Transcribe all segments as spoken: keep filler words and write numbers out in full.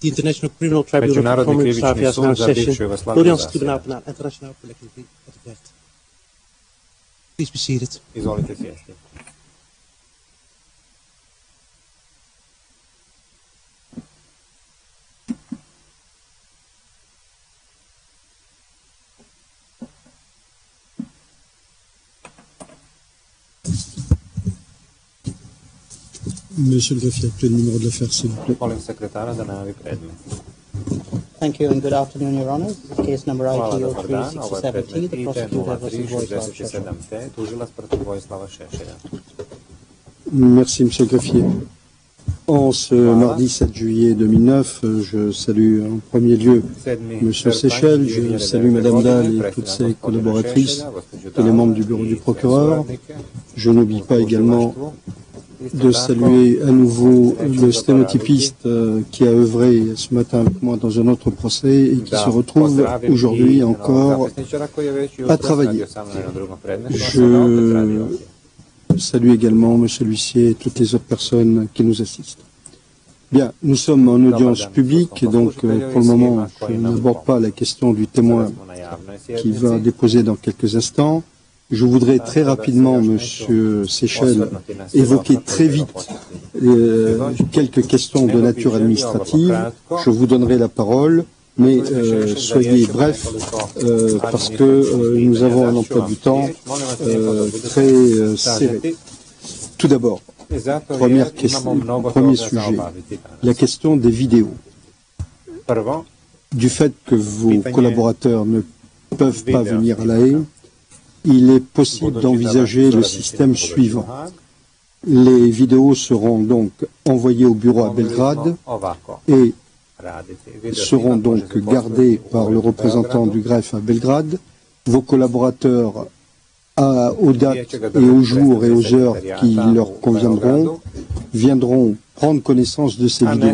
The International Criminal Tribunal for Međunarodni former krivični Yugoslavia sud now za session. bivšu Jugoslaviju Dorijanski zasjeda. tribunal penal internacional voor de Wet. Please be seated. Izvolite sjesti. Monsieur le greffier, appelez le numéro de l'affaire, s'il vous plaît. Molim sekretara da najavi predmet. Thank you and good afternoon, Your Honor. This is case number Hvala, I T O dobar dan. Ovo je three sixty-seven predmet T, the I T prosecutor nula versus tri Vojislav šezdeset Šešelj. sedam T, tužilac protiv Vojislava Šešelja. Merci, monsieur le greffier. En ce mardi sept juillet deux mille neuf, je salue en premier lieu monsieur Seychelles, je salue madame Dahl et toutes ses collaboratrices et les membres du bureau du procureur. Je n'oublie pas également de saluer à nouveau le sténotypiste qui a œuvré ce matin avec moi dans un autre procès et qui se retrouve aujourd'hui encore à travailler. Je salue également monsieur l'huissier et toutes les autres personnes qui nous assistent. Bien, nous sommes en audience publique, donc pour le moment, je n'aborde pas la question du témoin qui va déposer dans quelques instants. Je voudrais très rapidement, monsieur Seychelles, évoquer très vite euh, quelques questions de nature administrative. Je vous donnerai la parole, mais euh, soyez bref, euh, parce que euh, nous avons un emploi du temps euh, très euh, serré. Tout d'abord, première question, premier sujet, la question des vidéos. Du fait que vos collaborateurs ne peuvent pas venir à La Haye, il est possible d'envisager le système suivant. Les vidéos seront donc envoyées au bureau à Belgrade et seront donc gardées par le représentant du greffe à Belgrade. Vos collaborateurs, à, aux dates et aux jours et aux heures qui leur conviendront, viendront prendre connaissance de ces vidéos.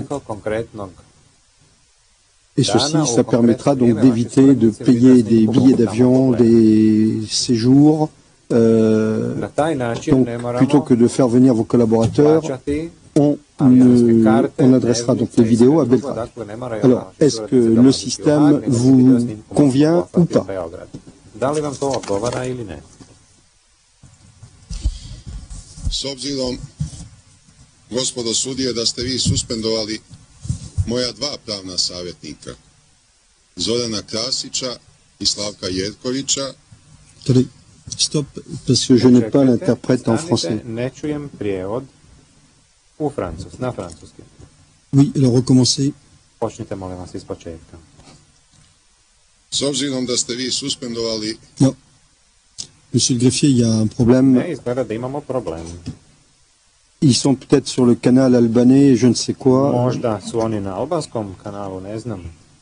Et ceci, ça permettra donc d'éviter de payer des billets d'avion, des séjours. Euh, donc, plutôt que de faire venir vos collaborateurs, on, ne, on adressera donc les vidéos à Belgrade. Alors, est-ce que le système vous convient ou pas? S obzirom, gospodo sudije, da ste vi suspendovali moja dva pravna savjetnika, Zorana Krasića i Slavka Jerkovića. Attendez, stop, parce que je n'ai pas l'interprète en français. Ne čujem prijevod u francus, na francuski. Oui, alors recommencez. Počnite, molim vas, iz početka. S obzirom da ste vi suspendovali... Non. Monsieur le greffier, il y a un problème. Ne, izgleda da imamo problem. Ils sont peut-être sur le canal albanais, je ne sais quoi. Možda su oni na albanskom kanalu, ne znam.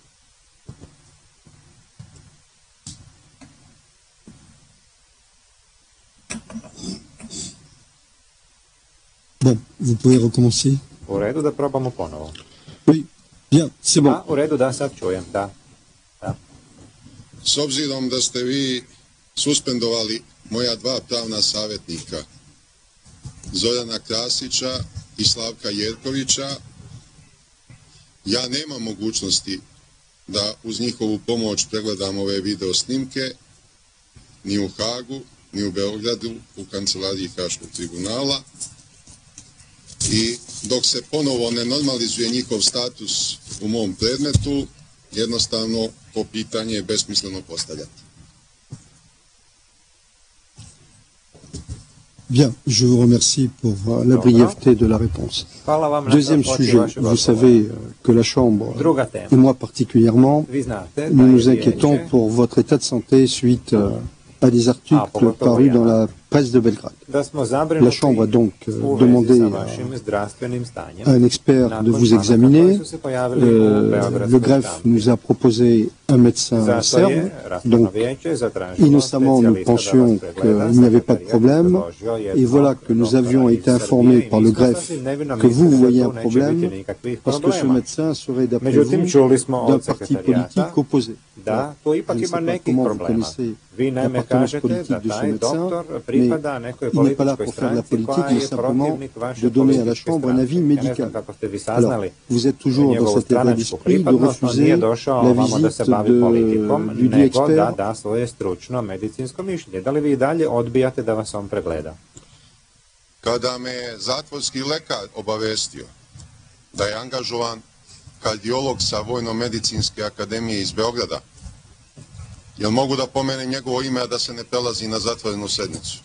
Bon, vous pouvez recommencer. U redu da probamo ponovo. Oui, bien, c'est bon. A, u redu da sad čujem, da. da. S obzirom da ste vi suspendovali moja dva pravna savjetnika, Zorana Krasića i Slavka Jerkovića, ja nemam mogućnosti da uz njihovu pomoć pregledam ove video snimke ni u Hagu, ni u Beogradu, u kancelariji Haškog tribunala. I dok se ponovo ne normalizuje njihov status u mom predmetu, jednostavno to pitanje je besmisleno postavljati. Bien, je vous remercie pour la brièveté de la réponse. Deuxième sujet, vous savez que la Chambre, et moi particulièrement, nous nous inquiétons pour votre état de santé suite à des articles parus dans la presse de Belgrade. La Chambre a donc euh, demandé à un expert de vous examiner. Euh, le greffe nous a proposé un médecin serbe, donc innocemment nous pensions qu'il n'y avait pas de problème, et voilà que nous avions été informés par le greffe que vous voyez un problème, parce que ce médecin serait d'après vous d'un parti politique opposé. Je ne sais pas comment vous connaissez l'appartenance politique de ce médecin, pripada nekoj političkoj stranci koja je protivnik vaše političke stranke. Ja ne znam kako ste vi saznali njegovu stranačku pripadnost, on nije došao ovamo da se bavi politikom, nego da da svoje stručno medicinsko mišljenje. Da li vi dalje odbijate da vas on pregleda? Kada me zatvorski lekar obavestio da je angažovan kardiolog sa Vojno-medicinske akademije iz Beograda, jel mogu da pomenem njegovo ime, a da se ne prelazi na zatvorenu sednicu?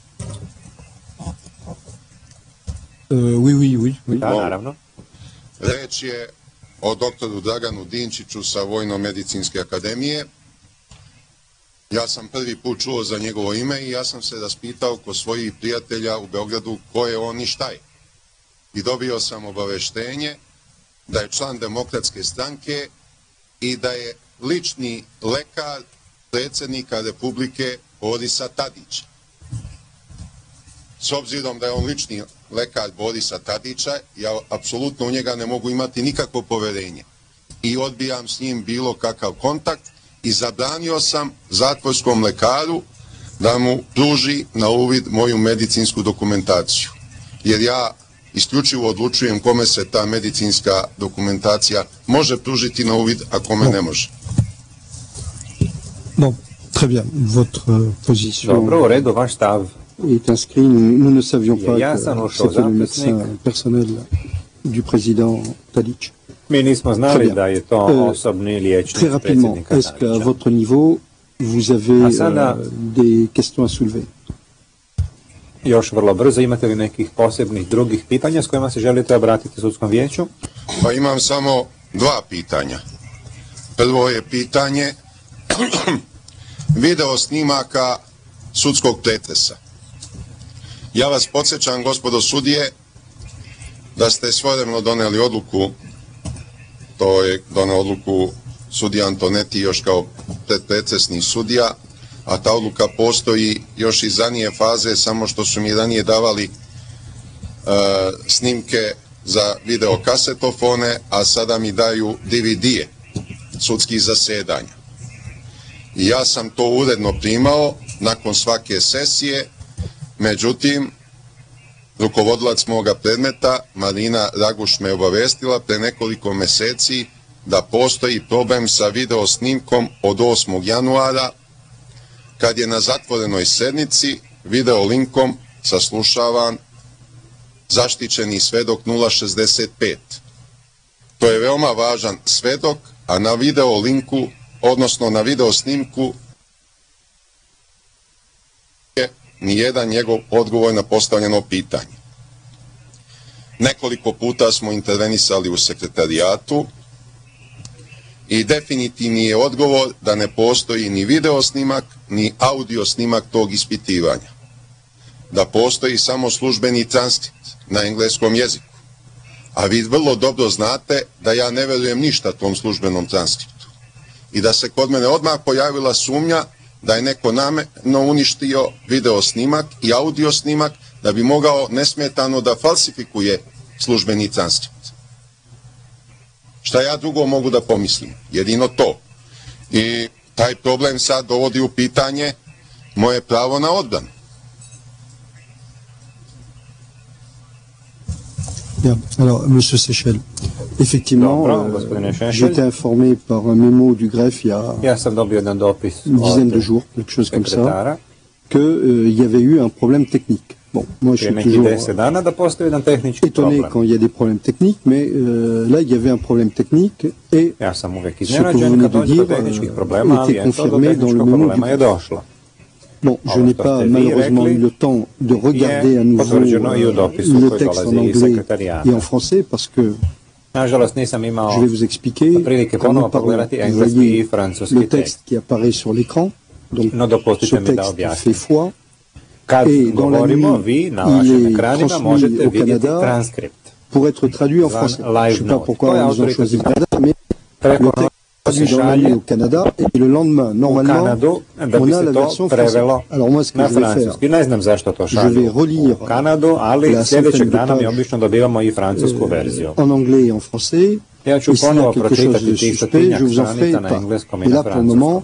Oui, oui, oui. Da, naravno. Reč je o doktoru Draganu Dinčiću sa Vojno-medicinske akademije. Ja sam prvi put čuo za njegovo ime i ja sam se raspitao kod svojih prijatelja u Beogradu ko je on i šta je. I dobio sam obaveštenje da je član Demokratske stranke i da je lični lekar predsjednika Republike Borisa Tadića. S obzirom da je on lični lekar Borisa Tadića, ja apsolutno u njega ne mogu imati nikakvo poverenje i odbijam s njim bilo kakav kontakt i zabranio sam zatvorskom lekaru da mu pruži na uvid moju medicinsku dokumentaciju. Jer ja isključivo odlučujem kome se ta medicinska dokumentacija može pružiti na uvid, a kome ne može. Bon, très bien. Votre position Dobro, u redu, vaš stav est inscrit. Nous, nous ne savions pas que c'était le médecin personnel du président Tadić. Mi nismo znali da je to osobni liječnik predsjednika Tadića. Est-ce qu'à votre niveau, vous avez sada, euh, des questions à soulever? Još vrlo brzo, imate li nekih posebnih drugih pitanja s kojima se želite obratiti sudskom vijeću? Pa imam samo dva pitanja. Prvo je pitanje video snimaka sudskog pretresa. Ja vas podsjećam, gospodo sudije, da ste svojevremeno doneli odluku, to je doneo odluku sudija Antonetti još kao predpretresni sudija, a ta odluka postoji još iz ranije faze, samo što su mi ranije davali e, snimke za videokasetofone, a sada mi daju D V D-e sudskih zasedanja. I ja sam to uredno primao nakon svake sesije, međutim, rukovodilac moga predmeta, Marina Raguš, me obavestila pre nekoliko meseci da postoji problem sa video snimkom od osmog januara, kad je na zatvorenoj sednici video linkom saslušavan zaštićeni svedok nula šezdeset pet. To je veoma važan svedok, a na video linku, odnosno na video snimku, je nijedan njegov odgovor na postavljeno pitanje. Nekoliko puta smo intervenisali u sekretarijatu i definitivni je odgovor da ne postoji ni video snimak, ni audio snimak tog ispitivanja. Da postoji samo službeni transkript na engleskom jeziku. A vi vrlo dobro znate da ja ne verujem ništa tom službenom transkriptu. I da se kod mene odmah pojavila sumnja da je neko namerno uništio video snimak i audio snimak da bi mogao nesmetano da falsifikuje službeni transkript. Šta ja drugo mogu da pomislim? Jedino to. I taj problem sad dovodi u pitanje moje pravo na odbranu. Bien. Alors, Monsieur Seychelles, effectivement, euh, j'ai été informé par un mémo du greffe il y a une dizaine de jours, quelque chose comme ça, qu'il euh, y avait eu un problème technique. Bon, moi je suis toujours euh, étonné quand il y a des problèmes techniques, mais euh, là il y avait un problème technique et ce que vous venez de dire euh, était confirmé dans le mémo du greffe. Bon, je n'ai pas malheureusement eu le temps de regarder à nouveau euh, le texte en anglais et en français parce que je vais vous expliquer comment parler. Vous voyez le texte qui apparaît sur l'écran, donc ce texte fait foi, et dans la nuit, il est transmis au Canada pour être traduit en français. Je ne sais pas pourquoi ils ont choisi le Canada, mais le texte traduit dans la nuit au Canada et le lendemain, normalement, on a la version française. Alors moi, ce que je vais faire, je vais relire la centaine de pages euh, en anglais et en français. Et s'il y a quelque chose de suspect, je vous en ferai part. Et là, pour le moment,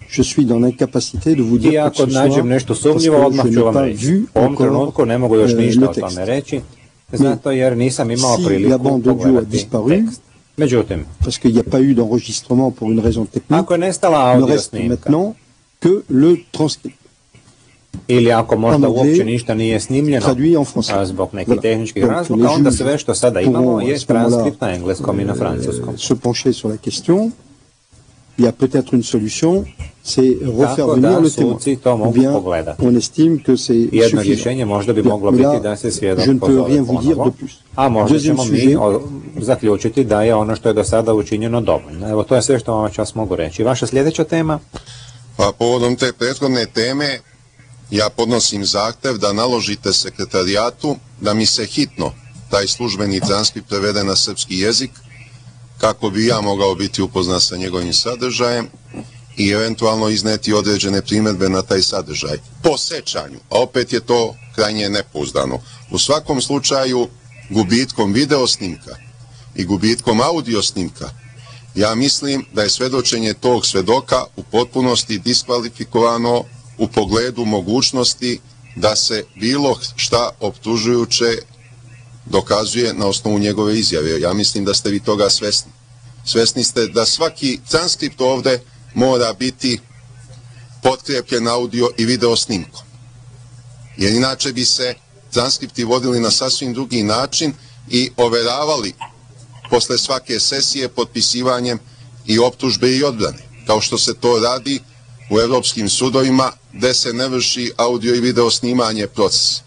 je suis dans l'incapacité de vous dire I ako nađem nešto sumnjivo, odmah ću vam reći. U ovom trenutku ne mogu još ništa o tome reći, zato jer nisam imao priliku pogledati tekst. Međutim, parce qu'il n'y a pas eu d'enregistrement pour une raison technique, ako je nestala audio snimka, que le transcript. Ili ako možda uopće ništa nije snimljeno zbog nekih tehničkih razloga, onda sve što sada imamo je transkript na engleskom i na francuskom. Se pencher sur la question, il y a peut-être une solution, c'est refaire venir le témoin. Ou bien on estime que c'est jedno rješenje možda bi moglo biti da se svjedok pozove ponovo, a možda ćemo mi zaključiti da je ono što je do sada učinjeno dovoljno. Evo, to je sve što vam čas mogu reći. Vaša sljedeća tema? Pa povodom te prethodne teme ja podnosim zahtev da naložite sekretarijatu da mi se hitno taj službeni transkript prevede na srpski jezik kako bi ja mogao biti upoznat sa njegovim sadržajem i eventualno izneti određene primjedbe na taj sadržaj. Po sećanju, a opet je to krajnje nepouzdano. U svakom slučaju, gubitkom video snimka i gubitkom audio snimka, ja mislim da je svedočenje tog svedoka u potpunosti diskvalifikovano u pogledu mogućnosti da se bilo šta optužujuće dokazuje na osnovu njegove izjave. Ja mislim da ste vi toga svesni. Svesni ste da svaki transkript ovde mora biti potkrijepljen audio i video snimkom. Jer inače bi se transkripti vodili na sasvim drugi način i overavali posle svake sesije potpisivanjem i optužbe i odbrane, kao što se to radi u evropskim sudovima gde se ne vrši audio i video snimanje procesa.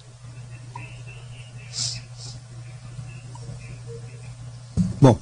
Bon.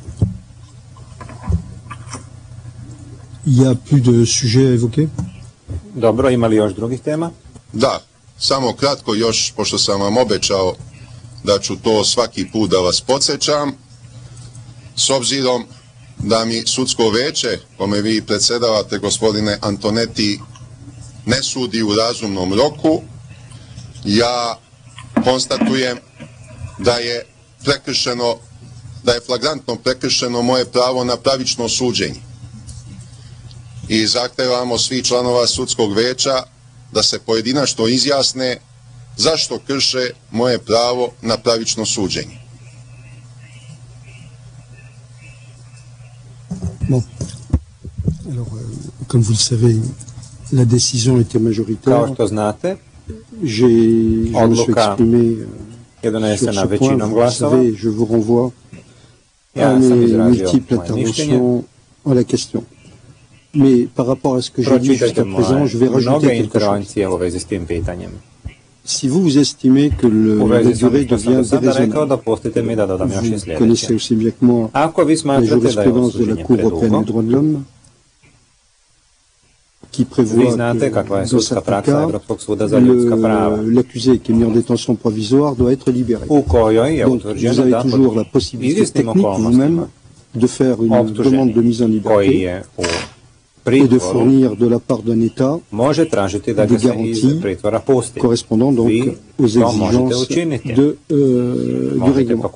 Il y a plus de sujets à évoquer? Dobro, ima li još drugih tema? Da, samo kratko još, pošto sam vam obećao da ću to svaki put da vas podsjećam, s obzirom da mi sudsko veće, kome vi predsedavate, gospodine Antonetti, ne sudi u razumnom roku, ja konstatujem da je prekršeno, da je flagrantno prekršeno moje pravo na pravično suđenje. I zahtevamo svi članova sudskog veća da se pojedinačno izjasne zašto krše moje pravo na pravično suđenje. Bon. Alors, euh, comme vous le savez, la décision était majoritaire. Kao što znate, j'ai, je me suis exprimé je donesena većinom glasova. Vous savez, je vous renvoie à mes multiples interventions à la question. Mais par rapport à ce que j'ai dit jusqu'à présent, je vais rajouter quelque chose. Si vous vous estimez que le, la durée devient déraisonnable, vous connaissez aussi bien que moi la jurisprudence de la Cour européenne des droits de l'homme, qui prévoit que dans certains cas, l'accusé qui est mis en détention provisoire doit être libéré. Donc vous avez toujours la possibilité technique vous-même de faire une demande de mise en liberté et de fournir de la part d'un État des garanties correspondant donc aux exigences de, euh, du règlement.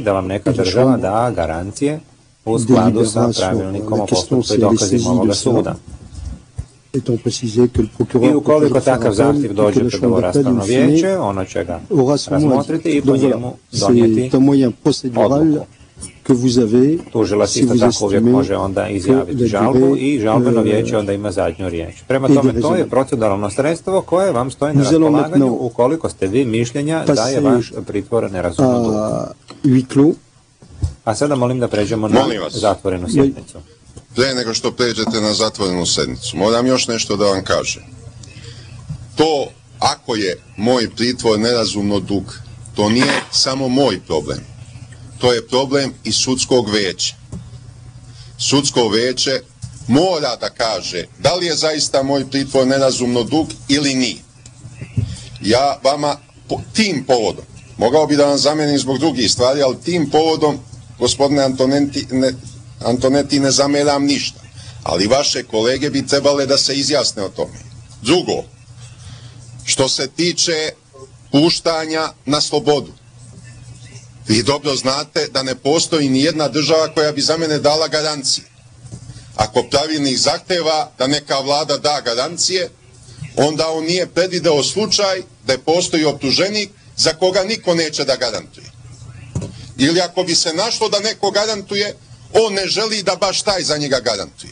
La question c'est les saisies de ça, étant précisé que le procureur aura son mot à dire. Donc voilà, c'est un moyen procédural que vous avez, si vous estimez que žalbu i žalbeno vijeće onda ima zadnju riječ. Prema tome, to je proceduralno sredstvo koje vam stoji na raspolaganju ukoliko ste vi mišljenja da je vaš pritvor nerazumno dug. A sada molim da pređemo na zatvorenu sjednicu. Pre nego što pređete na zatvorenu sjednicu, moram još nešto da vam kažem. To, ako je moj pritvor nerazumno dug, to nije samo moj problem. To je problem i sudskog veća. Sudsko veće mora da kaže da li je zaista moj pritvor nerazumno dug ili nije. Ja vama tim povodom, mogao bi da vam zamenim zbog drugih stvari, ali tim povodom, gospodine Antonetti, ne, Antonetti, ne zameram ništa. Ali vaše kolege bi trebale da se izjasne o tome. Drugo, što se tiče puštanja na slobodu, vi dobro znate da ne postoji ni jedna država koja bi za mene dala garancije. Ako pravilnik zahteva da neka vlada da garancije, onda on nije predvideo slučaj da postoji optuženik za koga niko neće da garantuje. Ili ako bi se našlo da neko garantuje, on ne želi da baš taj za njega garantuje.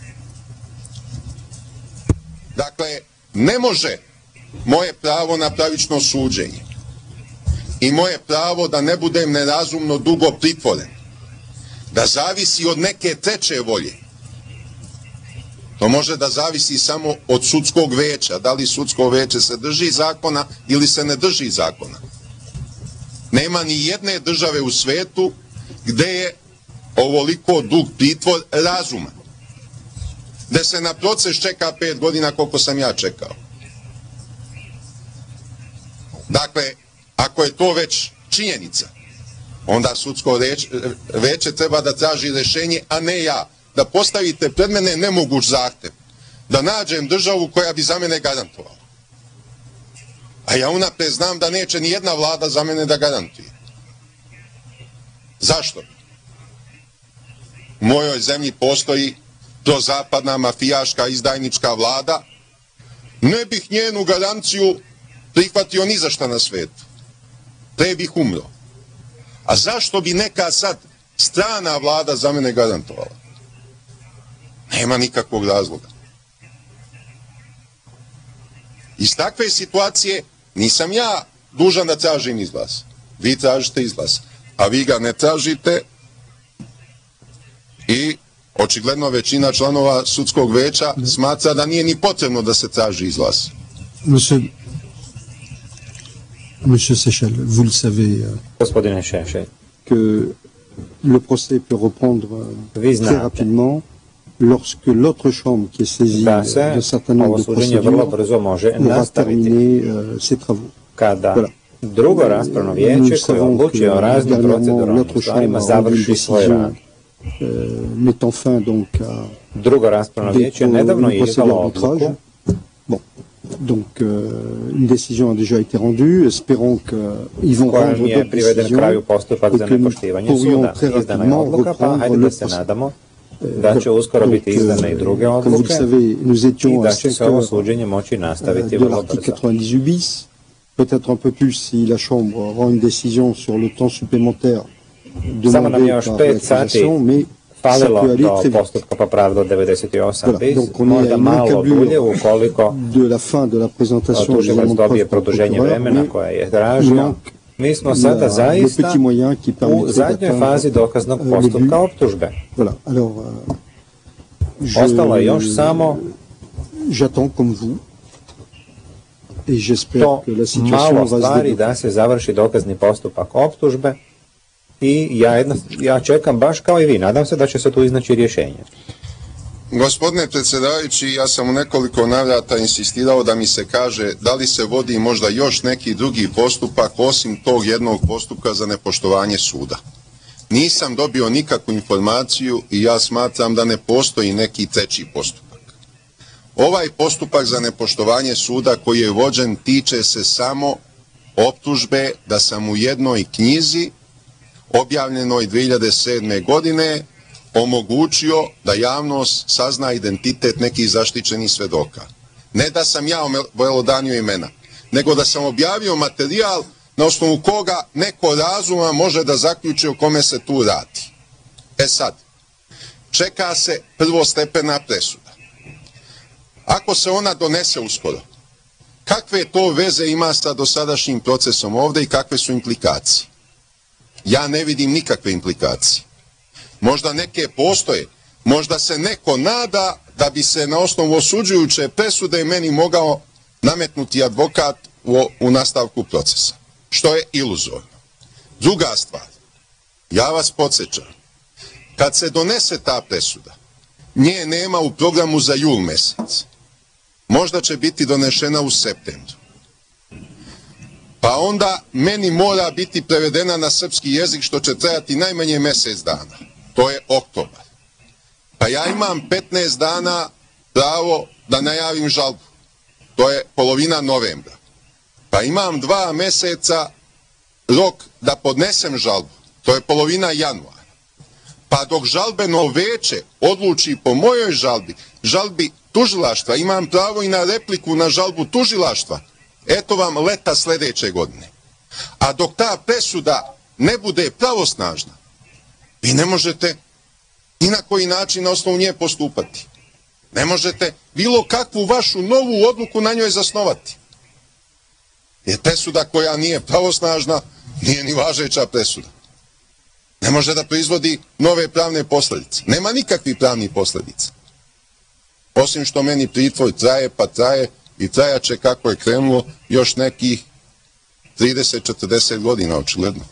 Dakle, ne može moje pravo na pravično suđenje i moje pravo da ne budem nerazumno dugo pritvoren, da zavisi od neke treće volje. To može da zavisi samo od sudskog veća, da li sudsko veće se drži zakona ili se ne drži zakona. Nema ni jedne države u svetu gde je ovoliko dug pritvor razuman. Gde se na proces čeka pet godina koliko sam ja čekao. Dakle, ako je to već činjenica, onda sudsko veće treba da traži rešenje, a ne ja. Da postavite pred mene nemoguć zahtev, da nađem državu koja bi za mene garantovala. A ja unapred znam da neće ni jedna vlada za mene da garantuje. Zašto? U mojoj zemlji postoji prozapadna mafijaška izdajnička vlada, ne bih njenu garanciju prihvatio ni za šta na svetu. Pre bih umro. A zašto bi neka sad strana vlada za mene garantovala? Nema nikakvog razloga. Iz takve situacije nisam ja dužan da tražim izlaz. Vi tražite izlaz, a vi ga ne tražite i očigledno većina članova sudskog veća smatra da nije ni potrebno da se traži izlaz. Monsieur, Monsieur Seychelles, vous le savez, Gospodine Šešelj, que le procès peut reprendre très rapidement lorsque l'autre chambre qui est saisie d'un certain nombre de procédures aura terminé euh, ses travaux. Kada drugo raspravno vijeće koje odlučuje o raznim proceduralnim stvarima završi svoj rad. Mettant fin donc à Drugo raspravno vijeće nedavno je izdalo odluku. Bon, donc euh, une décision a déjà été rendue, espérons qu'ils vont rendre d'autres décisions et que nous pourrions très rapidement reprendre le procès. Da će uskoro biti izdane i druge odluke i da će se ovo suđenje moći nastaviti vrlo brzo. Peut-être un peu plus si la Chambre rend une décision sur le temps supplémentaire Samo nam je još par pet sati l'accusation, mais ça falilo peut aller do très vite. postupka po pravdu devedeset osam Voilà, bis, donc on est à možda une malo dulje ukoliko encablure de la fin de la présentation des tužilac éléments de dobije preuve par le produženje procureur, vremena mais koje je il tražio. manque Mi smo sada la- le zaista petit moyen qui u permettrait zadnjoj d'atteindre, fazi dokaznog euh, postupka le optužbe. Voilà, alors euh, je- Ostalo je još samo j'attends comme vous et j'espère to que la situation malo va se stvari débloquer. da se završi dokazni postupak optužbe i ja, jedna, ja čekam baš kao i vi. Nadam se da će se tu iznaći rješenje. Gospodine predsjedavajući, ja sam u nekoliko navrata insistirao da mi se kaže da li se vodi možda još neki drugi postupak osim tog jednog postupka za nepoštovanje suda. Nisam dobio nikakvu informaciju i ja smatram da ne postoji neki treći postupak. Ovaj postupak za nepoštovanje suda koji je vođen tiče se samo optužbe da sam u jednoj knjizi objavljenoj dve hiljade sedme. godine omogućio da javnost sazna identitet nekih zaštićenih svedoka. Ne da sam ja obelodanio imena, nego da sam objavio materijal na osnovu koga neko razuma može da zaključi o kome se tu radi. E sad, čeka se prvostepena presuda. Ako se ona donese uskoro, kakve to veze ima sa dosadašnjim procesom ovde i kakve su implikacije? Ja ne vidim nikakve implikacije. Možda neke postoje, možda se neko nada da bi se na osnovu osuđujuće presude meni mogao nametnuti advokat u, u nastavku procesa, što je iluzorno. Druga stvar, ja vas podsjećam, kad se donese ta presuda, nje nema u programu za jul mesec. Možda će biti donešena u septembru. Pa onda meni mora biti prevedena na srpski jezik što će trajati najmanje mjesec dana. To je oktobar. Pa ja imam petnaest dana pravo da najavim žalbu. To je polovina novembra. Pa imam dva mjeseca rok da podnesem žalbu. To je polovina januara. Pa dok žalbeno veće odluči po mojoj žalbi, žalbi tužilaštva, imam pravo i na repliku na žalbu tužilaštva, eto vam leta sljedeće godine. A dok ta presuda ne bude pravosnažna, vi ne možete ni na koji način na osnovu nje postupati. Ne možete bilo kakvu vašu novu odluku na njoj zasnovati. Jer presuda koja nije pravosnažna nije ni važeća presuda. Ne može da proizvodi nove pravne posljedice. Nema nikakvih pravnih posljedica. Osim što meni pritvor traje, pa traje i trajaće kako je krenulo još nekih trideset do četrdeset godina, očigledno.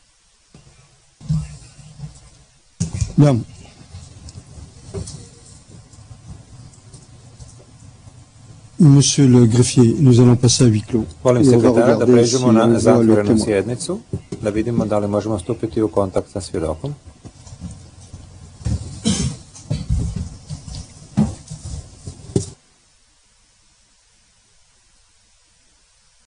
Da. Monsieur le greffier, nous allons passer à huis clos. Molim sekretara da pređemo na zatvorenu sjednicu, da vidimo da li možemo stupiti u kontakt sa svjedokom.